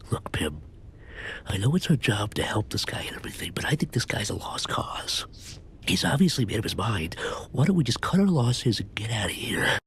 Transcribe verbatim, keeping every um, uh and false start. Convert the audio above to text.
Look, Pim, I know it's our job to help this guy and everything, but I think this guy's a lost cause. He's obviously made up his mind. Why don't we just cut our losses and get out of here?